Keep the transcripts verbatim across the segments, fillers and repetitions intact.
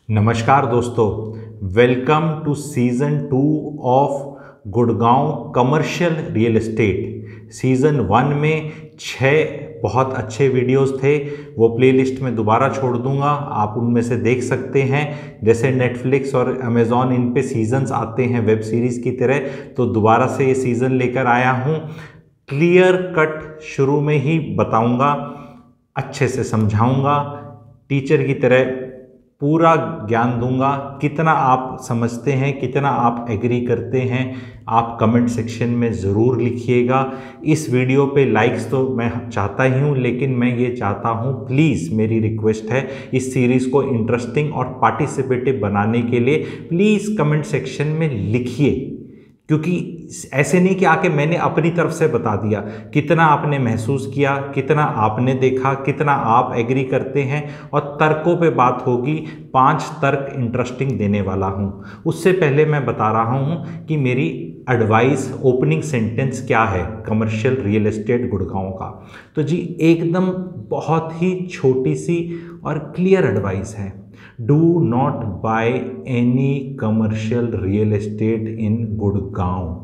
नमस्कार दोस्तों, welcome to season two of Gurgaon commercial real estate. Season one में छः बहुत अच्छे वीडियोस थे, वो प्लेलिस्ट में दोबारा छोड़ दूंगा, आप उनमें से देख सकते हैं। जैसे नेटफ्लिक्स और अमेज़ॉन इन पे सीजन्स आते हैं वेब सीरीज़ की तरह, तो दोबारा से ये सीज़न लेकर आया हूँ। क्लियर कट शुरू में ही बताऊंगा, अच्छे से समझाऊंगा, टीचर की तरह पूरा ज्ञान दूंगा। कितना आप समझते हैं, कितना आप एग्री करते हैं, आप कमेंट सेक्शन में ज़रूर लिखिएगा। इस वीडियो पे लाइक्स तो मैं चाहता ही हूँ, लेकिन मैं ये चाहता हूँ, प्लीज़ मेरी रिक्वेस्ट है, इस सीरीज़ को इंटरेस्टिंग और पार्टिसिपेटिव बनाने के लिए प्लीज़ कमेंट सेक्शन में लिखिए। क्योंकि ऐसे नहीं कि आके मैंने अपनी तरफ से बता दिया, कितना आपने महसूस किया, कितना आपने देखा, कितना आप एग्री करते हैं, और तर्कों पे बात होगी। पांच तर्क इंटरेस्टिंग देने वाला हूं। उससे पहले मैं बता रहा हूं कि मेरी एडवाइस, ओपनिंग सेंटेंस क्या है कमर्शियल रियल एस्टेट गुड़गांव का। तो जी एकदम बहुत ही छोटी सी और क्लियर एडवाइस है। Do not buy any commercial real estate in Gurgaon.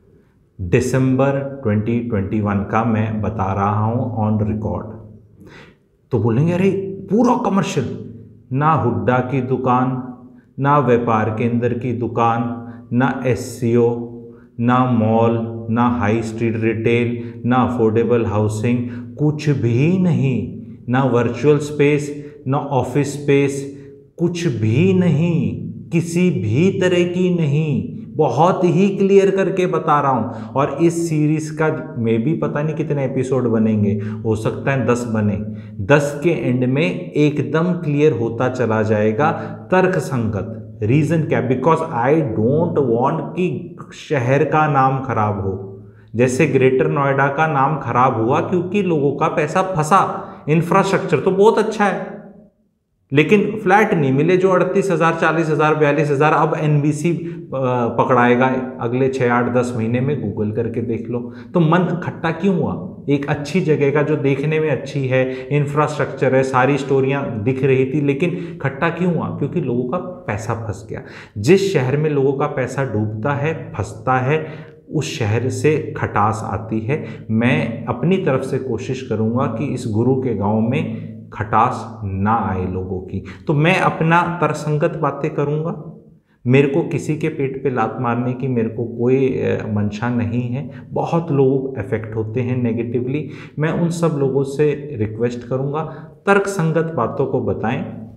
December twenty twenty one का मैं बता रहा हूँ ऑन रिकॉर्ड। तो बोलेंगे अरे पूरा कमर्शियल, ना हुड्डा की दुकान, ना व्यापार केंद्र की दुकान, ना एससीओ, ना मॉल, ना हाई स्ट्रीट रिटेल, ना अफोर्डेबल हाउसिंग, कुछ भी नहीं, ना वर्चुअल स्पेस, ना ऑफिस स्पेस, कुछ भी नहीं, किसी भी तरह की नहीं। बहुत ही क्लियर करके बता रहा हूँ। और इस सीरीज का मे भी पता नहीं कितने एपिसोड बनेंगे, हो सकता है दस बने। दस के एंड में एकदम क्लियर होता चला जाएगा, तर्क संगत। रीजन क्या? बिकॉज आई डोंट वांट कि शहर का नाम खराब हो। जैसे ग्रेटर नोएडा का नाम खराब हुआ क्योंकि लोगों का पैसा फंसा। इंफ्रास्ट्रक्चर तो बहुत अच्छा है, लेकिन फ्लैट नहीं मिले जो अड़तीस हजार, चालीस हजार, बयालीस हजार। अब एनबीसी पकड़ाएगा अगले छः आठ दस महीने में, गूगल करके देख लो। तो मन खट्टा क्यों हुआ? एक अच्छी जगह का जो देखने में अच्छी है, इंफ्रास्ट्रक्चर है, सारी स्टोरियां दिख रही थी, लेकिन खट्टा क्यों हुआ? क्योंकि लोगों का पैसा फंस गया। जिस शहर में लोगों का पैसा डूबता है, फंसता है, उस शहर से खटास आती है। मैं अपनी तरफ से कोशिश करूंगा कि इस गुरु के गांव में खटास ना आए लोगों की। तो मैं अपना तर्कसंगत बातें करूंगा। मेरे को किसी के पेट पे लात मारने की मेरे को कोई मंशा नहीं है। बहुत लोग अफेक्ट होते हैं नेगेटिवली। मैं उन सब लोगों से रिक्वेस्ट करूंगा, तर्कसंगत बातों को बताएं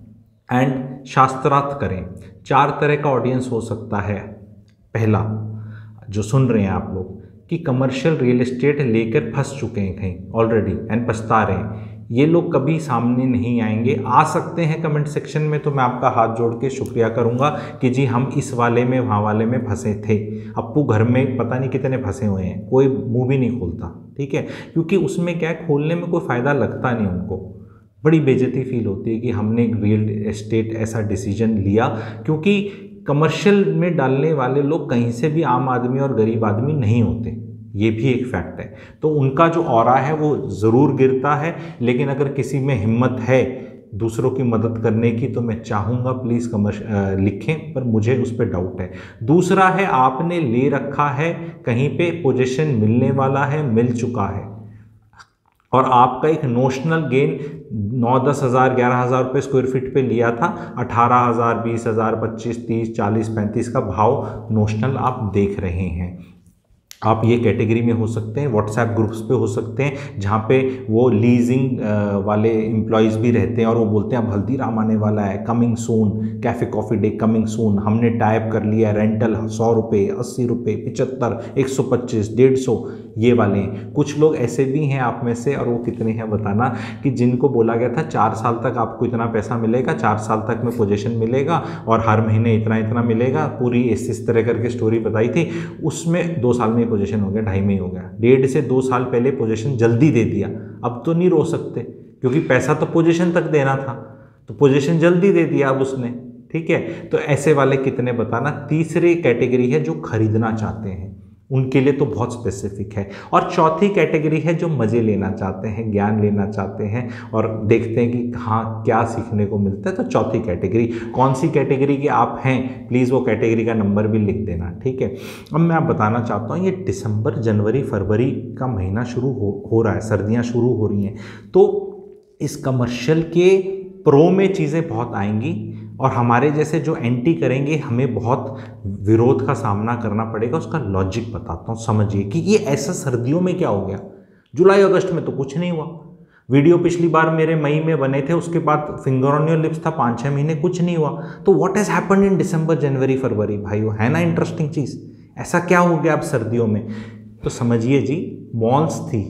एंड शास्त्रार्थ करें। चार तरह का ऑडियंस हो सकता है। पहला, जो सुन रहे हैं आप लोग कि कमर्शियल रियल एस्टेट लेकर फंस चुके हैं कहीं ऑलरेडी एंड पछता रहे हैं, ये लोग कभी सामने नहीं आएंगे। आ सकते हैं कमेंट सेक्शन में, तो मैं आपका हाथ जोड़ के शुक्रिया करूंगा कि जी हम इस वाले में, वहाँ वाले में फंसे थे। अप्पू घर में पता नहीं कितने फंसे हुए हैं, कोई मुंह भी नहीं खोलता, ठीक है, क्योंकि उसमें क्या है, खोलने में कोई फ़ायदा लगता नहीं उनको। बड़ी बेइज्जती फील होती है कि हमने रियल एस्टेट ऐसा डिसीजन लिया, क्योंकि कमर्शियल में डालने वाले लोग कहीं से भी आम आदमी और गरीब आदमी नहीं होते। ये भी एक फैक्ट है। तो उनका जो ऑरा है वो ज़रूर गिरता है। लेकिन अगर किसी में हिम्मत है दूसरों की मदद करने की, तो मैं चाहूँगा प्लीज़ कमर्श लिखें, पर मुझे उस पर डाउट है। दूसरा है, आपने ले रखा है, कहीं पे पोजीशन मिलने वाला है, मिल चुका है, और आपका एक नोशनल गेन नौ दस हज़ार ग्यारह हज़ार रुपये स्क्वायर फीट पे लिया था, अठारह हज़ार बीस हज़ार पच्चीस तीस चालीस पैंतीस का भाव नोशनल आप देख रहे हैं। आप ये कैटेगरी में हो सकते हैं, व्हाट्सएप ग्रुप्स पे हो सकते हैं, जहाँ पे वो लीजिंग वाले एम्प्लॉयज़ भी रहते हैं और वो बोलते हैं अब हल्दीराम आने वाला है, coming soon, cafe coffee day coming soon, हमने टाइप कर लिया, रेंटल सौ रुपये, अस्सी रुपये, पिचहत्तर, एक सौ पच्चीस, डेढ़ सौ, ये वाले हैं। कुछ लोग ऐसे भी हैं आप में से, और वो कितने हैं बताना, कि जिनको बोला गया था चार साल तक आपको इतना पैसा मिलेगा, चार साल तक में पोजीशन मिलेगा और हर महीने इतना इतना मिलेगा, पूरी इस इस तरह करके स्टोरी बताई थी। उसमें दो साल में पोजीशन हो गया, ढाई में ही हो गया। डेढ़ से दो साल पहले पोजीशन जल्दी दे दिया। अब तो नहीं रो सकते, क्योंकि पैसा तो पोजीशन तक देना था, तो पोजीशन जल्दी दे दिया अब उसने, ठीक है। तो ऐसे वाले कितने बताना। तीसरी कैटेगरी है जो खरीदना चाहते हैं। उनके लिए तो बहुत स्पेसिफिक है। और चौथी कैटेगरी है जो मज़े लेना चाहते हैं, ज्ञान लेना चाहते हैं और देखते हैं कि हाँ क्या सीखने को मिलता है। तो चौथी कैटेगरी कौन सी कैटेगरी के आप हैं, प्लीज़ वो कैटेगरी का नंबर भी लिख देना, ठीक है। अब मैं आप बताना चाहता हूँ, ये दिसंबर जनवरी फरवरी का महीना शुरू हो हो रहा है, सर्दियाँ शुरू हो रही हैं, तो इस कमर्शियल के प्रो में चीज़ें बहुत आएंगी और हमारे जैसे जो एंटी करेंगे हमें बहुत विरोध का सामना करना पड़ेगा। उसका लॉजिक बताता हूँ, समझिए कि ये ऐसा सर्दियों में क्या हो गया। जुलाई अगस्त में तो कुछ नहीं हुआ। वीडियो पिछली बार मेरे मई में बने थे, उसके बाद फिंगर ऑन योर लिप्स था, पाँच छः महीने कुछ नहीं हुआ। तो what has happened in December January February, भाइयों, है ना इंटरेस्टिंग चीज़। ऐसा क्या हो गया अब सर्दियों में। तो समझिए जी, मॉल्स थी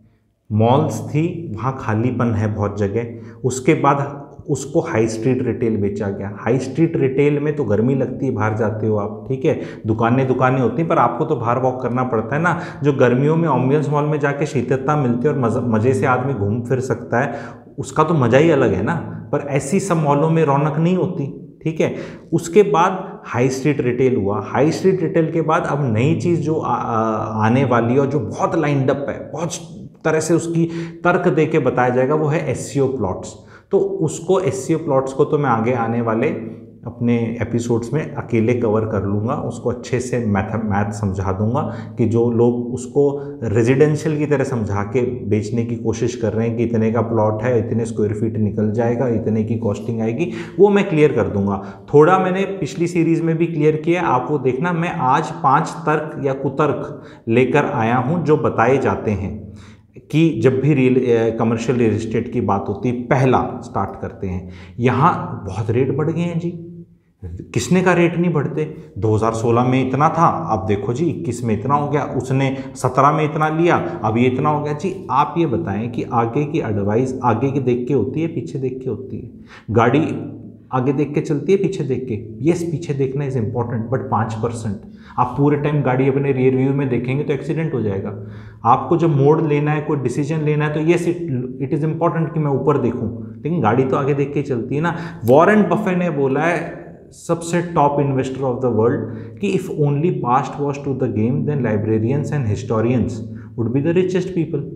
मॉल्स थी वहाँ खालीपन है बहुत जगह। उसके बाद उसको हाई स्ट्रीट रिटेल बेचा गया। हाई स्ट्रीट रिटेल में तो गर्मी लगती है, बाहर जाते हो आप, ठीक है, दुकानें दुकानें होती हैं, पर आपको तो बाहर वॉक करना पड़ता है ना। जो गर्मियों में एम्बियंस मॉल में जाके शीतलता मिलती है और मज़े से आदमी घूम फिर सकता है, उसका तो मज़ा ही अलग है ना। पर ऐसी सब मॉलों में रौनक नहीं होती, ठीक है। उसके बाद हाई स्ट्रीट रिटेल हुआ। हाई स्ट्रीट रिटेल के बाद अब नई चीज़ जो आ, आ, आने वाली है और जो बहुत लाइंड अप है, बहुत तरह से उसकी तर्क दे के बताया जाएगा, वो है एसईओ प्लॉट्स। तो उसको एसईओ प्लॉट्स को तो मैं आगे आने वाले अपने एपिसोड्स में अकेले कवर कर लूँगा। उसको अच्छे से मैथ मैथ समझा दूंगा कि जो लोग उसको रेजिडेंशियल की तरह समझा के बेचने की कोशिश कर रहे हैं कि इतने का प्लॉट है, इतने स्क्वायर फीट निकल जाएगा, इतने की कॉस्टिंग आएगी, वो मैं क्लियर कर दूंगा। थोड़ा मैंने पिछली सीरीज़ में भी क्लियर किया, आप वो देखना। मैं आज पाँच तर्क या कुतर्क लेकर आया हूँ जो बताए जाते हैं कि जब भी रियल कमर्शियल रियल इस्टेट की बात होती है, पहला स्टार्ट करते हैं। यहाँ बहुत रेट बढ़ गए हैं जी। किसने का रेट नहीं बढ़ते। दो हज़ार सोलह में इतना था, अब देखो जी इक्कीस में इतना हो गया, उसने सत्रह में इतना लिया, अब ये इतना हो गया जी। आप ये बताएं कि आगे की एडवाइस आगे की देख के होती है, पीछे देख के होती है। गाड़ी आगे देख के चलती है, पीछे देख के। यस, पीछे देखना इज़ इम्पॉर्टेंट, बट पाँच परसेंट। आप पूरे टाइम गाड़ी अपने रियर व्यू में देखेंगे तो एक्सीडेंट हो जाएगा। आपको जब मोड़ लेना है, कोई डिसीजन लेना है, तो yes it it is important कि मैं ऊपर देखूं, लेकिन गाड़ी तो आगे देख के चलती है ना। वॉरेन बफे ने बोला है, सबसे top investor of the world, कि if only past was to the game then librarians and historians would be the richest people.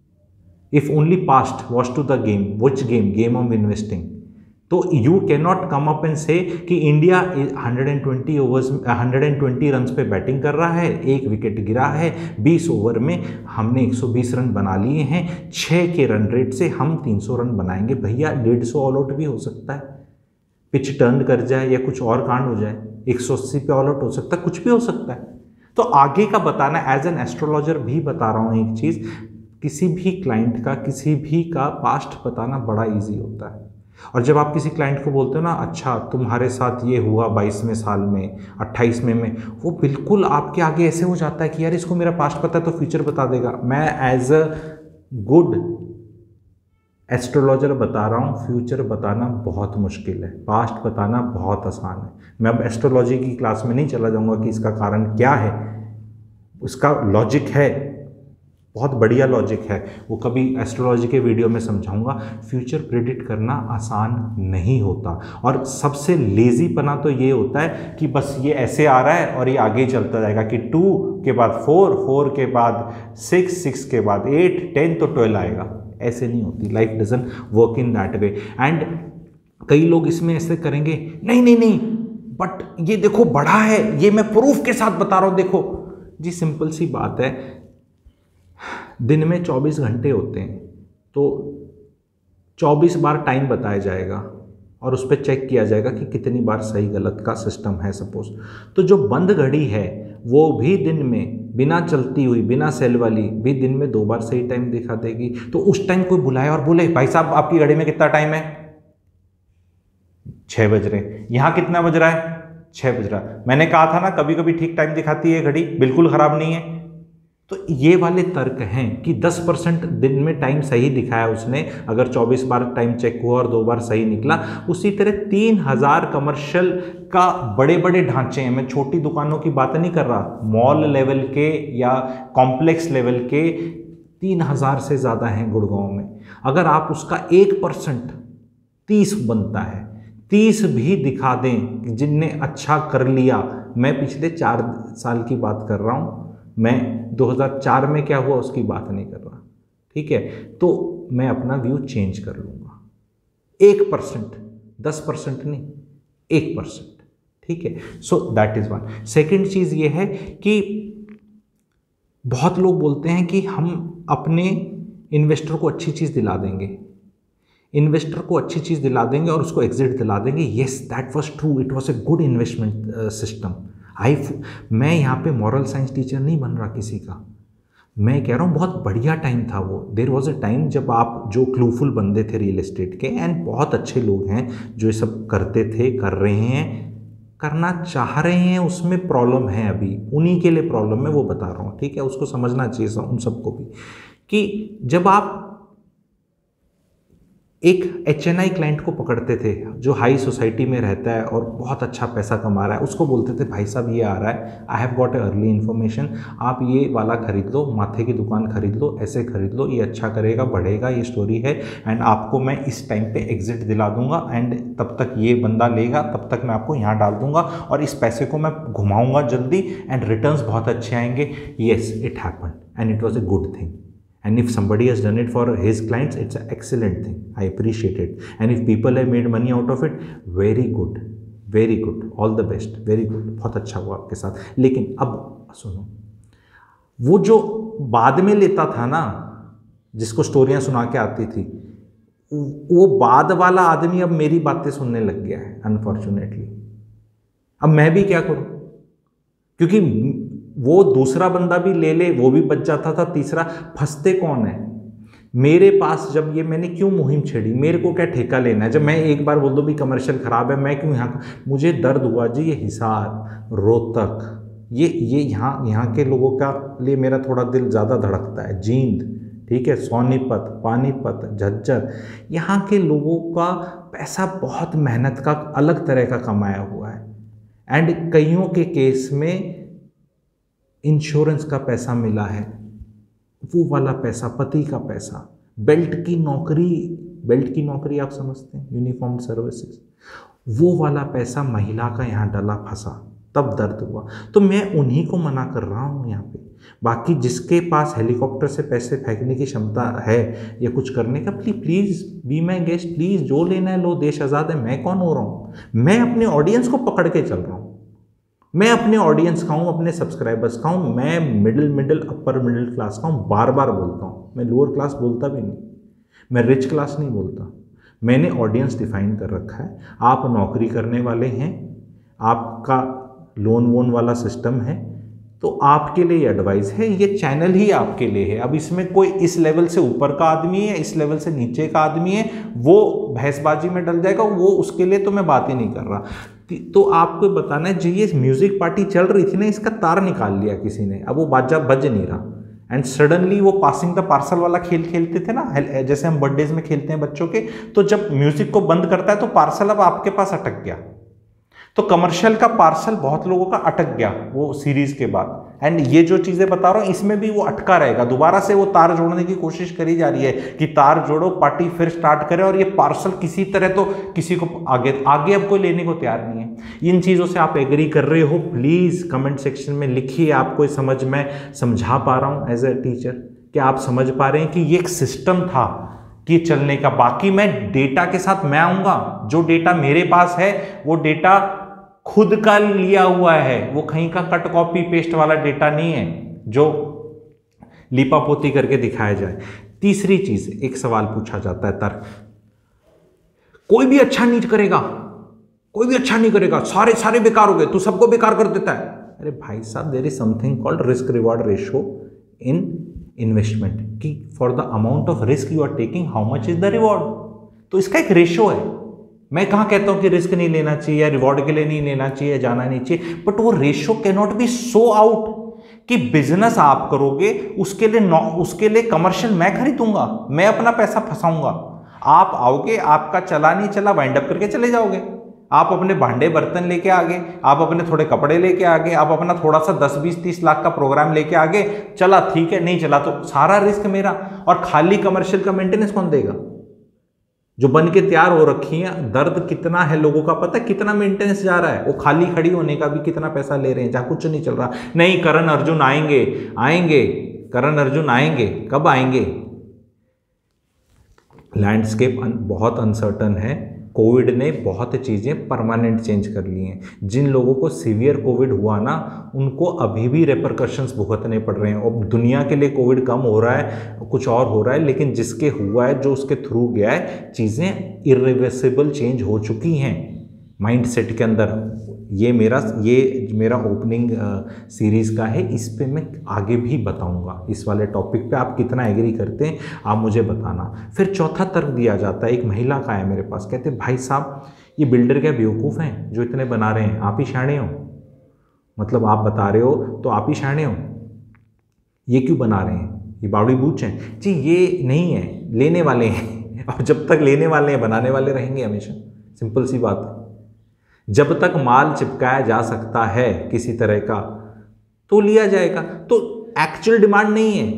If only past was to the game, which game? Game of investing. तो you can not come up and say कि India एक सौ बीस overs एक सौ बीस runs पे batting कर रहा है, एक विकेट गिरा है, बीस ओवर में हमने एक सौ बीस रन बना लिए हैं, छः के रन रेट से हम तीन सौ रन बनाएंगे। भैया डेढ़ सौ ऑल आउट भी हो सकता है, पिच टर्न कर जाए या कुछ और कांड हो जाए, एक सौ अस्सी पे ऑल आउट हो सकता है, कुछ भी हो सकता है। तो आगे का बताना, एज एन एस्ट्रोलॉजर भी बता रहा हूँ एक चीज़, किसी भी क्लाइंट का किसी भी का पास्ट बताना बड़ा ईजी होता है। और जब आप किसी क्लाइंट को बोलते हो ना, अच्छा तुम्हारे साथ ये हुआ बाईसवें साल में, अट्ठाईसवें में, वो बिल्कुल आपके आगे ऐसे हो जाता है कि यार इसको मेरा पास्ट पता है तो फ्यूचर बता देगा। मैं एज अ गुड एस्ट्रोलॉजर बता रहा हूँ, फ्यूचर बताना बहुत मुश्किल है, पास्ट बताना बहुत आसान है। मैं अब एस्ट्रोलॉजी की क्लास में नहीं चला जाऊँगा कि इसका कारण क्या है, उसका लॉजिक है, बहुत बढ़िया लॉजिक है, वो कभी एस्ट्रोलॉजी के वीडियो में समझाऊंगा। फ्यूचर प्रेडिक्ट करना आसान नहीं होता, और सबसे लेजी पना तो ये होता है कि बस ये ऐसे आ रहा है और ये आगे चलता जाएगा कि टू के बाद फोर, फोर के बाद सिक्स, सिक्स के बाद एट, टेन तो ट्वेल्व आएगा। ऐसे नहीं होती life, doesn't work in that way. And कई लोग इसमें ऐसे करेंगे, नहीं नहीं नहीं बट ये देखो बढ़ा है, ये मैं प्रूफ के साथ बता रहा हूँ, देखो जी। सिंपल सी बात है, दिन में चौबीस घंटे होते हैं, तो चौबीस बार टाइम बताया जाएगा और उस पर चेक किया जाएगा कि कितनी बार सही गलत का सिस्टम है सपोज। तो जो बंद घड़ी है वो भी दिन में बिना चलती हुई, बिना सेल वाली भी दिन में दो बार सही टाइम दिखा देगी। तो उस टाइम कोई बुलाए और बोले, भाई साहब आपकी घड़ी में कितना टाइम है? छः बज रहे। यहाँ कितना बज रहा है? छः बज रहा है। मैंने कहा था ना कभी कभी ठीक टाइम दिखाती है घड़ी, बिल्कुल ख़राब नहीं है। तो ये वाले तर्क हैं कि दस परसेंट दिन में टाइम सही दिखाया उसने, अगर चौबीस बार टाइम चेक हुआ और दो बार सही निकला। उसी तरह तीन हज़ार कमर्शियल का बड़े बड़े ढांचे हैं, मैं छोटी दुकानों की बात नहीं कर रहा, मॉल लेवल के या कॉम्प्लेक्स लेवल के तीन हज़ार से ज़्यादा हैं गुड़गांव में। अगर आप उसका एक परसेंट तीस बनता है, तीस भी दिखा दें जिनने अच्छा कर लिया। मैं पिछले चार साल की बात कर रहा हूँ, मैं दो हज़ार चार में क्या हुआ उसकी बात नहीं कर रहा, ठीक है। तो मैं अपना व्यू चेंज कर लूँगा, एक परसेंट, दस परसेंट नहीं, एक परसेंट, ठीक है। So that is one. Second चीज़ ये है कि बहुत लोग बोलते हैं कि हम अपने इन्वेस्टर को अच्छी चीज़ दिला देंगे, इन्वेस्टर को अच्छी चीज़ दिला देंगे और उसको एग्जिट दिला देंगे। Yes, that was true, it was a good investment system. I मैं यहाँ पे मॉरल साइंस टीचर नहीं बन रहा किसी का, मैं कह रहा हूँ बहुत बढ़िया टाइम था वो। देयर वाज अ टाइम जब आप जो क्लूफुल बंदे थे रियल एस्टेट के, एंड बहुत अच्छे लोग हैं जो ये सब करते थे, कर रहे हैं, करना चाह रहे हैं, उसमें प्रॉब्लम है अभी, उन्हीं के लिए प्रॉब्लम है, वो बता रहा हूँ, ठीक है। उसको समझना चाहिए उन सबको भी कि जब आप एक एच एन आई क्लाइंट को पकड़ते थे जो हाई सोसाइटी में रहता है और बहुत अच्छा पैसा कमा रहा है, उसको बोलते थे भाई साहब ये आ रहा है, I have got a early information, आप ये वाला खरीद लो, माथे की दुकान खरीद लो, ऐसे खरीद लो, ये अच्छा करेगा, बढ़ेगा, ये स्टोरी है, एंड आपको मैं इस टाइम पे एग्जिट दिला दूंगा, एंड तब तक ये बंदा लेगा, तब तक मैं आपको यहाँ डाल दूंगा और इस पैसे को मैं घुमाऊंगा जल्दी एंड रिटर्न्स बहुत अच्छे आएंगे। Yes, it happened and it was a good thing. And if somebody has done it for his clients, it's an excellent thing. I appreciate it. And if people have made money out of it, very good, very good, all the best, very good. बहुत अच्छा हुआ आपके साथ. लेकिन अब सुनो, वो जो बाद में लेता था ना, जिसको स्टोरियां सुना के आती थी, वो बाद वाला आदमी अब मेरी बातें सुनने लग गया है अनफॉर्चुनेटली. अब मैं भी क्या करूं, क्योंकि वो दूसरा बंदा भी ले ले, वो भी बच जाता था, तीसरा फंसते कौन है मेरे पास. जब ये मैंने क्यों मुहिम छेड़ी, मेरे को क्या ठेका लेना है. जब मैं एक बार बोल दूं भी कमर्शियल खराब है, मैं क्यों यहाँ, मुझे दर्द हुआ जी. ये हिसार, रोहतक, ये ये यहाँ यहाँ के लोगों का लिए मेरा थोड़ा दिल ज़्यादा धड़कता है. जींद, ठीक है, सोनीपत, पानीपत, झज्जर, यहाँ के लोगों का पैसा बहुत मेहनत का अलग तरह का कमाया हुआ है. एंड कईयों के केस में इंश्योरेंस का पैसा मिला है, वो वाला पैसा, पति का पैसा, बेल्ट की नौकरी, बेल्ट की नौकरी आप समझते हैं, यूनिफॉर्म सर्विसेज, वो वाला पैसा महिला का यहाँ डला फंसा, तब दर्द हुआ. तो मैं उन्हीं को मना कर रहा हूँ यहाँ पे. बाकी जिसके पास हेलीकॉप्टर से पैसे फेंकने की क्षमता है या कुछ करने का, please please be my guest, please जो लेना है लो, देश आज़ाद है. मैं कौन हो रहा हूँ, मैं अपने ऑडियंस को पकड़ के चल रहा हूँ. मैं अपने ऑडियंस का हूँ, अपने सब्सक्राइबर्स का हूँ. मैं middle middle upper middle class का हूँ, बार बार बोलता हूँ. मैं लोअर क्लास बोलता भी नहीं, मैं रिच क्लास नहीं बोलता. मैंने ऑडियंस डिफाइन कर रखा है. आप नौकरी करने वाले हैं, आपका लोन वोन वाला सिस्टम है, तो आपके लिए एडवाइस है. ये चैनल ही आपके लिए है. अब इसमें कोई इस लेवल से ऊपर का आदमी है, इस लेवल से नीचे का आदमी है, वो भैंसबाजी में डल जाएगा, वो उसके लिए तो मैं बात ही नहीं कर रहा. तो आपको बताना है, जो ये म्यूजिक पार्टी चल रही थी ना, इसका तार निकाल लिया किसी ने, अब वो बाजा बज नहीं रहा. एंड सडनली वो पासिंग द पार्सल वाला खेल खेलते थे ना, जैसे हम बर्थडेज में खेलते हैं बच्चों के, तो जब म्यूजिक को बंद करता है तो पार्सल अब आपके पास अटक गया. तो कमर्शियल का पार्सल बहुत लोगों का अटक गया वो सीरीज के बाद. एंड ये जो चीजें बता रहा हूं, इसमें भी वो अटका रहेगा. दोबारा से वो तार जोड़ने की कोशिश करी जा रही है कि तार जोड़ो, पार्टी फिर स्टार्ट करे, और ये पार्सल किसी तरह तो किसी को आगे आगे अब कोई लेने को तैयार नहीं है. इन चीजों से आप एग्री कर रहे हो, प्लीज कमेंट सेक्शन में लिखिए. आपको समझ में समझा पा रहा हूं एज ए टीचर, क्या आप समझ पा रहे हैं कि ये एक सिस्टम था कि चलने का. बाकी मैं डेटा के साथ मैं आऊंगा. जो डेटा मेरे पास है वो डेटा खुद का लिया हुआ है, वो कहीं का कट कॉपी पेस्ट वाला डेटा नहीं है जो लिपापोती करके दिखाया जाए. तीसरी चीज, एक सवाल पूछा जाता है, तर्क, कोई भी अच्छा नहीं करेगा, कोई भी अच्छा नहीं करेगा, सारे सारे बेकार हो गए, तू सबको बेकार कर देता है. अरे भाई साहब, there is something called risk reward ratio in investment, कि for the amount of risk you are taking how much is the reward. तो इसका एक रेशियो है. मैं कहाँ कहता हूँ कि रिस्क नहीं लेना चाहिए या रिवॉर्ड के लिए नहीं लेना चाहिए, जाना नहीं चाहिए, बट वो ratio can not be so out कि बिजनेस आप करोगे, उसके लिए उसके लिए कमर्शियल मैं खरीदूंगा, मैं अपना पैसा फंसाऊंगा. आप आओगे, आपका चला नहीं चला, वाइंड अप करके चले जाओगे. आप अपने भांडे बर्तन लेके आगे, आप अपने थोड़े कपड़े लेके आगे, आप अपना थोड़ा सा दस बीस तीस लाख का प्रोग्राम लेके आगे, चला ठीक है, नहीं चला तो सारा रिस्क मेरा. और खाली कमर्शियल का मेंटेनेंस कौन देगा? जो बन के तैयार हो रखी हैं। दर्द कितना है लोगों का पता है, कितना मेंटेनेंस जा रहा है, वो खाली खड़ी होने का भी कितना पैसा ले रहे हैं, जहाँ कुछ नहीं चल रहा। नहीं, करण अर्जुन आएंगे, आएंगे करण अर्जुन आएंगे, कब आएंगे? लैंडस्केप बहुत अनसर्टन है। कोविड ने बहुत चीज़ें परमानेंट चेंज कर ली हैं। जिन लोगों को सीवियर कोविड हुआ ना, उनको अभी भी रेपरकशंस भुगतने पड़ रहे हैं। और दुनिया के लिए कोविड कम हो रहा है, कुछ और हो रहा है, लेकिन जिसके हुआ है, जो उसके थ्रू गया है, चीज़ें इरिवर्सिबल चेंज हो चुकी हैं माइंड सेट के अंदर। ये मेरा ये मेरा ओपनिंग सीरीज़ का है, इस पे मैं आगे भी बताऊंगा। इस वाले टॉपिक पे आप कितना एग्री करते हैं आप मुझे बताना। फिर चौथा तर्क दिया जाता है, एक महिला का है मेरे पास, कहते हैं भाई साहब ये बिल्डर क्या बेवकूफ़ हैं जो इतने बना रहे हैं, आप ही शाणे हो, मतलब आप बता रहे हो तो आप ही शाणे हो, ये क्यों बना रहे हैं, ये बावड़ी बूच हैं। जी ये नहीं है, लेने वाले हैं, और जब तक लेने वाले हैं बनाने वाले रहेंगे हमेशा। सिंपल सी बात है। जब तक माल चिपकाया जा सकता है किसी तरह का तो लिया जाएगा। तो एक्चुअल डिमांड नहीं है,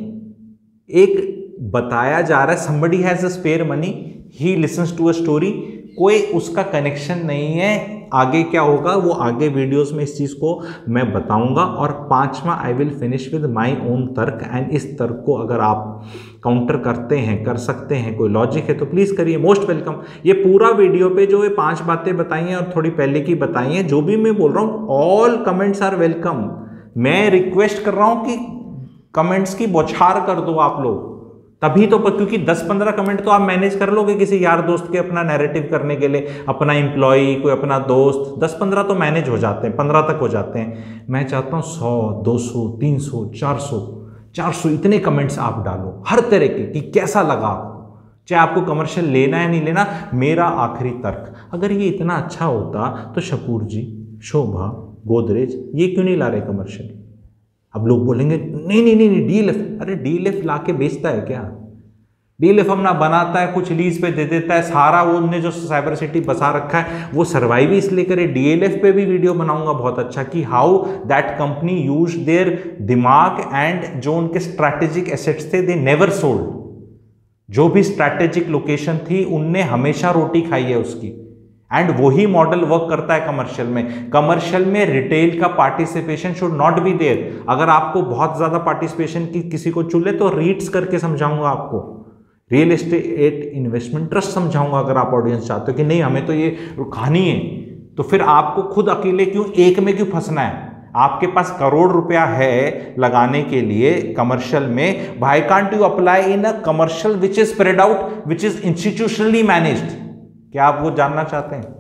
एक बताया जा रहा है somebody has a spare money, he listens to a story, कोई उसका कनेक्शन नहीं है। आगे क्या होगा वो आगे वीडियोस में इस चीज़ को मैं बताऊंगा। और पांचवा, I will finish with my own तर्क, एंड इस तर्क को अगर आप काउंटर करते हैं, कर सकते हैं, कोई लॉजिक है तो प्लीज़ करिए, मोस्ट वेलकम। ये पूरा वीडियो पे जो ये पांच बातें बताई हैं और थोड़ी पहले की बताई हैं, जो भी मैं बोल रहा हूँ, ऑल कमेंट्स आर वेलकम। मैं रिक्वेस्ट कर रहा हूँ कि कमेंट्स की बौछार कर दो आप लोग, तभी तो, क्योंकि दस पंद्रह कमेंट तो आप मैनेज कर लोगे किसी यार दोस्त के अपना नैरेटिव करने के लिए, अपना एम्प्लॉय, कोई अपना दोस्त, दस पंद्रह तो मैनेज हो जाते हैं, पंद्रह तक हो जाते हैं। मैं चाहता हूँ सौ, दो सौ, तीन सौ, चार सौ, चार सौ इतने कमेंट्स आप डालो हर तरह के, कि कैसा लगा आपको, चाहे आपको कमर्शियल लेना है नहीं लेना। मेरा आखिरी तर्क, अगर ये इतना अच्छा होता तो शकूर जी, शोभा, गोदरेज ये क्यों नहीं ला रहे कमर्शियल? अब लोग बोलेंगे नहीं नहीं नहीं नहीं डीएलएफ, अरे डीएलएफ ला के बेचता है क्या? डीएलएफ हम ना बनाता है, कुछ लीज पे दे देता है, सारा वो उनने जो साइबर सिटी बसा रखा है वो सर्वाइव इसलिए करे। डीएलएफ पे भी वीडियो बनाऊंगा बहुत अच्छा, कि how that company use their दिमाग, एंड जो उनके स्ट्रैटेजिक एसेट्स थे दे नेवर सोल्ड। जो भी स्ट्रैटेजिक लोकेशन थी उनने हमेशा रोटी खाई है उसकी, एंड वही मॉडल वर्क करता है कमर्शियल में। कमर्शियल में रिटेल का participation should not be there. अगर आपको बहुत ज्यादा पार्टिसिपेशन की किसी को चुले तो रीट्स करके समझाऊंगा आपको, रियल एस्टेट इन्वेस्टमेंट ट्रस्ट समझाऊंगा। अगर आप ऑडियंस चाहते हो कि नहीं हमें तो ये खानी है, तो फिर आपको खुद अकेले क्यों एक में क्यों फंसना है? आपके पास करोड़ रुपया है लगाने के लिए कमर्शियल में, why can't you apply in a commercial which is spread out, which is institutionally managed? क्या आप वो जानना चाहते हैं?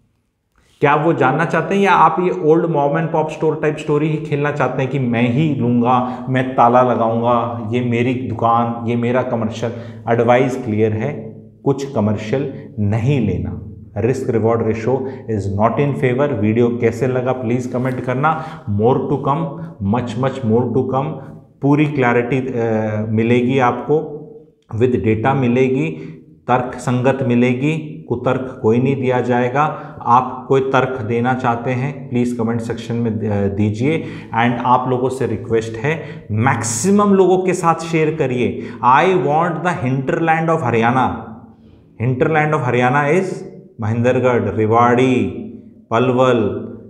क्या आप वो जानना चाहते हैं, या आप ये old mom and pop store type story ही खेलना चाहते हैं कि मैं ही लूंगा, मैं ताला लगाऊंगा, ये मेरी दुकान, ये मेरा कमर्शियल? एडवाइस क्लियर है, कुछ कमर्शियल नहीं लेना। Risk reward ratio is not in favour. Video कैसे लगा प्लीज कमेंट करना। More to come, much much more to come. पूरी क्लैरिटी मिलेगी आपको, विद डेटा मिलेगी, तर्क संगत मिलेगी, कुतर्क कोई नहीं दिया जाएगा। आप कोई तर्क देना चाहते हैं प्लीज़ कमेंट सेक्शन में दीजिए। एंड आप लोगों से रिक्वेस्ट है मैक्सिमम लोगों के साथ शेयर करिए। I want the hinterland of Haryana. Hinterland of Haryana is Mahendragarh, Rewari, Palwal,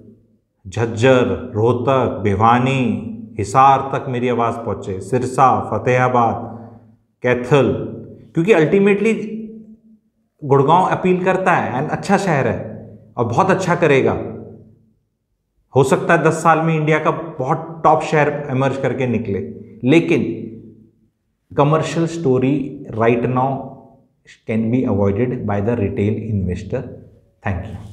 Jhajjar, Rohtak, Bhiwani, Hisar तक मेरी आवाज़ पहुँचे, सिरसा, फतेहाबाद, कैथल, क्योंकि अल्टीमेटली गुड़गांव अपील करता है एंड अच्छा शहर है और बहुत अच्छा करेगा। हो सकता है दस साल में इंडिया का बहुत टॉप शहर इमर्ज करके निकले, लेकिन commercial story right now can be avoided by the retail investor. Thank you.